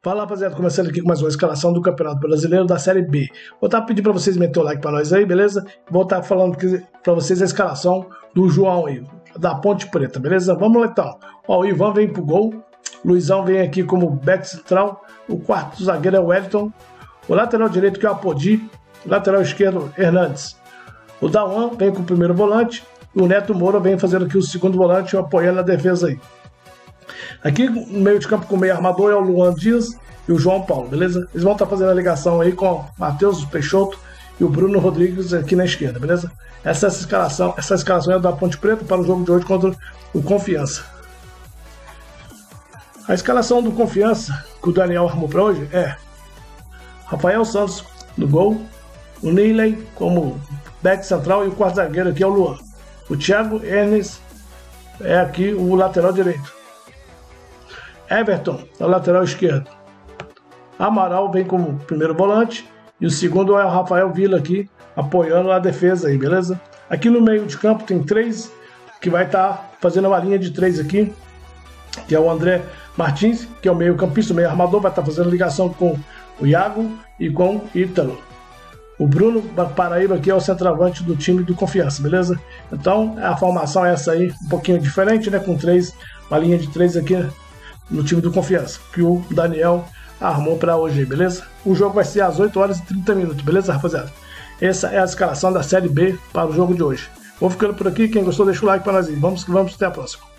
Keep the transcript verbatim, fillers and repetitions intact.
Fala, rapaziada, começando aqui com mais uma escalação do Campeonato Brasileiro da Série B. Vou estar pedindo para vocês meter o like para nós aí, beleza? Vou estar falando para vocês a escalação do João aí, da Ponte Preta, beleza? Vamos lá então. Ó, o Ivan vem pro gol, Luizão vem aqui como back central, o quarto zagueiro é o Wellington, o lateral direito que é o Apodi, o lateral esquerdo Hernandes. O Dauan vem com o primeiro volante, e o Neto Moura vem fazendo aqui o segundo volante, apoiando a defesa aí. Aqui no meio de campo com o meio armador é o Luan Dias e o João Paulo, beleza? Eles vão estar fazendo a ligação aí com o Matheus Peixoto e o Bruno Rodrigues aqui na esquerda, beleza? Essa, essa, escalação, essa escalação é da Ponte Preta para o jogo de hoje contra o Confiança. A escalação do Confiança que o Daniel armou para hoje é Rafael Santos no gol, o Niley como back central e o quarto zagueiro aqui é o Luan. O Thiago Hernes é aqui o lateral direito. Everton, na lateral esquerdo. Amaral vem como primeiro volante. E o segundo é o Rafael Vila aqui, apoiando a defesa aí, beleza? Aqui no meio de campo tem três, que vai estar fazendo uma linha de três aqui, que é o André Martins, que é o meio campista, o meio armador, vai estar fazendo ligação com o Iago e com o Ítalo. O Bruno Paraíba aqui é o centroavante do time do Confiança, beleza? Então a formação é essa aí, um pouquinho diferente, né? Com três, uma linha de três aqui no time do Confiança, que o Daniel armou para hoje, beleza? O jogo vai ser às oito horas e trinta minutos, beleza, rapaziada? Essa é a escalação da Série B para o jogo de hoje. Vou ficando por aqui, quem gostou deixa o like para nós aí. Vamos que vamos, até a próxima.